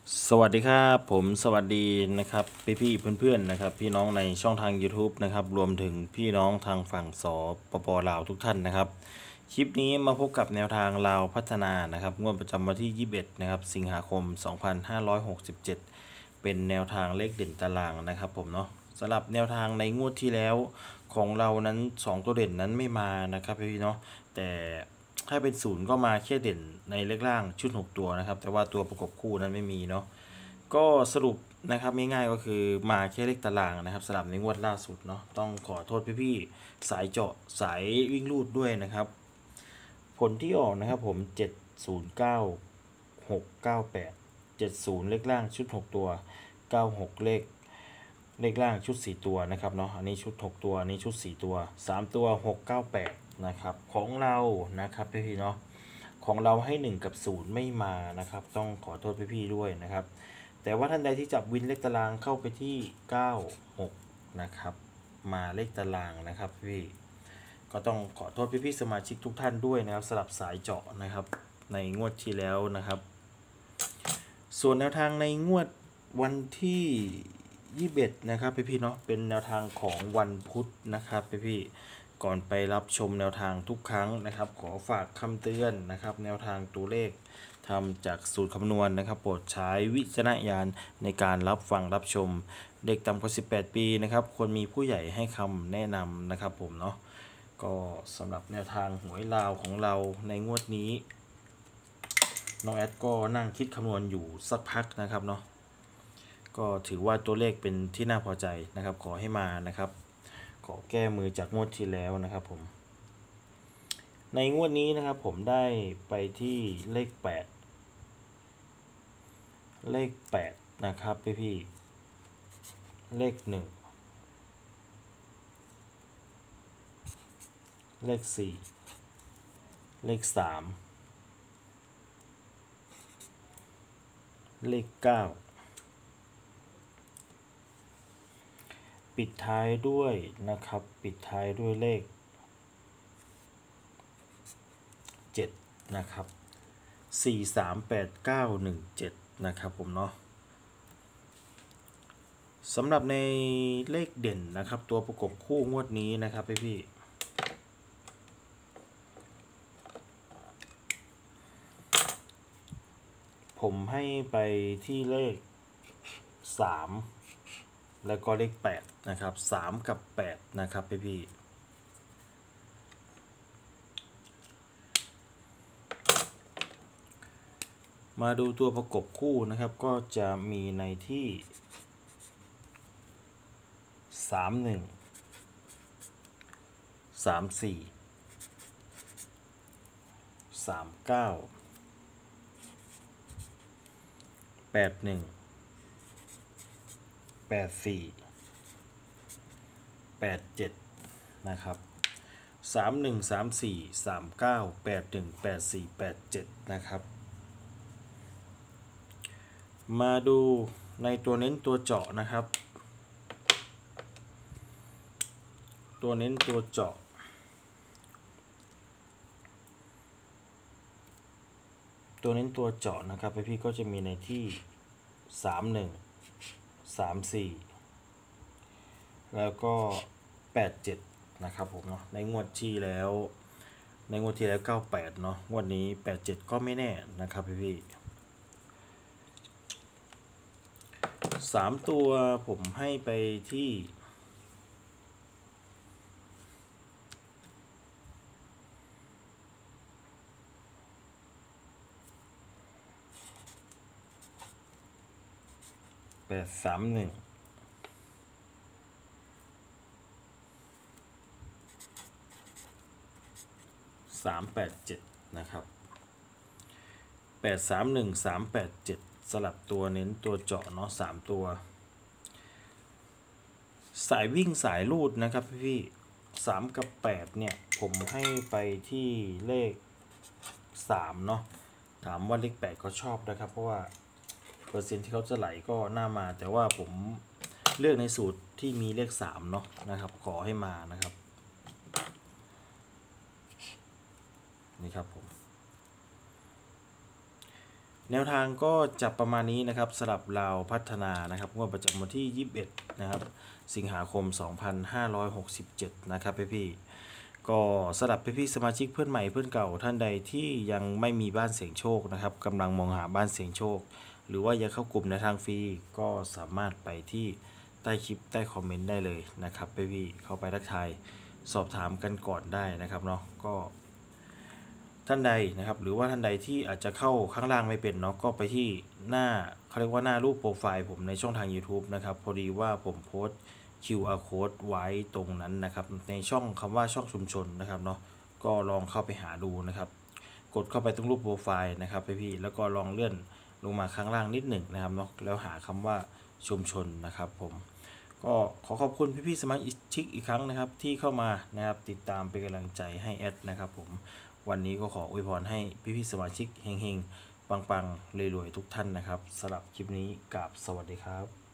สวัสดีครับผมสวัสดีนะครับพี่เพื่อนๆนะครับพี่น้องในช่องทาง YouTube นะครับรวมถึงพี่น้องทางฝั่งปปลาวทุกท่านนะครับคลิปนี้มาพบกับแนวทางลาวพัฒนานะครับงวดประจำวันที่21นะครับสิงหาคม2567เป็นแนวทางเลขเด่นตารางนะครับผมเนาะสำหรับแนวทางในงวดที่แล้วของเรานั้น2ตัวเด่นนั้นไม่มานะครับพี่เนาะแต่ถ้าเป็นศูนย์ก็มาแค่เด่นในเลขล่างชุด6ตัวนะครับแต่ว่าตัวประกบคู่นั้นไม่มีเนาะก็สรุปนะครับง่ายๆก็คือมาแค่เลขตารางนะครับสำหรับในงวดล่าสุดเนาะต้องขอโทษพี่ๆสายเจาะสายวิ่งลูดด้วยนะครับผลที่ออกนะครับผม709 698 70เลขล่างชุด6ตัว96เลขล่างชุด4ตัวนะครับเนาะอันนี้ชุด6ตัวอันนี้ชุด4ตัว3ตัว698นะครับของเรานะครับพี่ๆเนาะของเราให้1กับ0ไม่มานะครับต้องขอโทษพี่ๆด้วยนะครับแต่ว่าท่านใดที่จับวินเลขตารางเข้าไปที่96นะครับมาเลขตารางนะครับพี่ก็ต้องขอโทษพี่ๆสมาชิกทุกท่านด้วยนะครับสลับสายเจาะนะครับในงวดที่แล้วนะครับส่วนแนวทางในงวดวันที่21นะครับพี่ๆเนาะเป็นแนวทางของวันพุธนะครับพี่ๆก่อนไปรับชมแนวทางทุกครั้งนะครับขอฝากคำเตือนนะครับแนวทางตัวเลขทำจากสูตรคำนวณนะครับโปรดใช้วิจารณญาณในการรับฟังรับชมเด็กต่ำกว่า18ปีนะครับควรมีผู้ใหญ่ให้คำแนะนำนะครับผมเนาะก็สำหรับแนวทางหวยลาวของเราในงวดนี้น้องแอดก็นั่งคิดคำนวณอยู่สักพักนะครับเนาะก็ถือว่าตัวเลขเป็นที่น่าพอใจนะครับขอให้มานะครับขอแก้มือจากงวดที่แล้วนะครับผมในงวดนี้นะครับผมได้ไปที่เลข8นะครับพี่เลข1เลข4เลข3เลข9ปิดท้ายด้วยนะครับปิดท้ายด้วยเลข7นะครับ438 9 1 7นะครับผมเนาะสำหรับในเลขเด่นนะครับตัวประกบคู่งวดนี้นะครับพี่ผมให้ไปที่เลข3แล้วก็เลข8นะครับ3กับ8นะครับพี่มาดูตัวประกบคู่นะครับก็จะมีในที่31 34 39 81 84 87นะครับ31 34 39 81 84 87นะครับมาดูในตัวเน้นตัวเจาะนะครับตัวเน้นตัวเจาะนะครับพี่ก็จะมีในที่31 34แล้วก็87นะครับผมเนาะในงวดที่แล้ว98เนาะงวดนี้87ก็ไม่แน่นะครับพี่3ตัวผมให้ไปที่831 387นะครับ831 387สลับตัวเน้นตัวเจาะเนาะ3ตัวสายวิ่งสายลูดนะครับพี่3กับ8เนี่ยผมให้ไปที่เลข3เนาะถามว่าเลข8ก็ชอบนะครับเพราะว่าเปอร์เซ็นต์ที่เขาจะไหลก็น่ามาแต่ว่าผมเลือกในสูตรที่มีเลข3เนาะนะครับขอให้มานะครับนี่ครับผมแนวทางก็จะประมาณนี้นะครับสำหรับเราวพัฒนานะครับงวดประจำวันที่ 21 นะครับสิงหาคม 2567 นะครับพี่ๆก็สำหรับพี่ๆสมาชิกเพื่อนใหม่เพื่อนเก่าท่านใดที่ยังไม่มีบ้านเสี่ยงโชคนะครับกำลังมองหาบ้านเสี่ยงโชคหรือว่าอยากเข้ากลุ่มในทางฟรีก็สามารถไปที่ใต้คลิปใต้คอมเมนต์ได้เลยนะครับพี่ๆเข้าไปทักทายสอบถามกันก่อนได้นะครับเนาะก็ท่านใดนะครับหรือว่าท่านใดที่อาจจะเข้าข้างล่างไม่เป็นเนาะก็ไปที่หน้าเขาเรียกว่าหน้ารูปโปรไฟล์ผมในช่องทาง YouTube นะครับพอดีว่าผมโพสต์ QR code ไว้ตรงนั้นนะครับในช่องคำว่าช่องชุมชนนะครับเนาะก็ลองเข้าไปหาดูนะครับกดเข้าไปตรงรูปโปรไฟล์นะครับพี่ๆแล้วก็ลองเลื่อนลงมาข้างล่างนิดหนึ่งนะครับเนาะแล้วหาคำว่าชุมชนนะครับผมก็ขอขอบคุณพี่ๆสมาชิกอีกครั้งนะครับที่เข้ามานะครับติดตามเป็นกำลังใจให้แอดนะครับผมวันนี้ก็ขออวยพรให้พี่ๆสมาชิกเฮงๆปังๆรวยๆทุกท่านนะครับสำหรับคลิปนี้กราบสวัสดีครับ